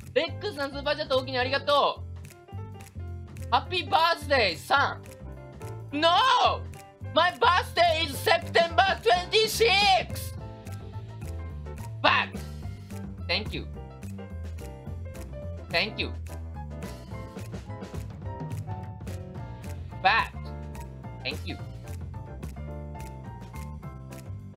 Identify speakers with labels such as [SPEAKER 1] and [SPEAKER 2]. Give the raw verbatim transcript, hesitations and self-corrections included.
[SPEAKER 1] レックスさんスーパーチャット大きにありがとう。ハッピーバースデー、さん。No! My birthday is September twenty-sixth! But, thank you. Thank you. But, thank you.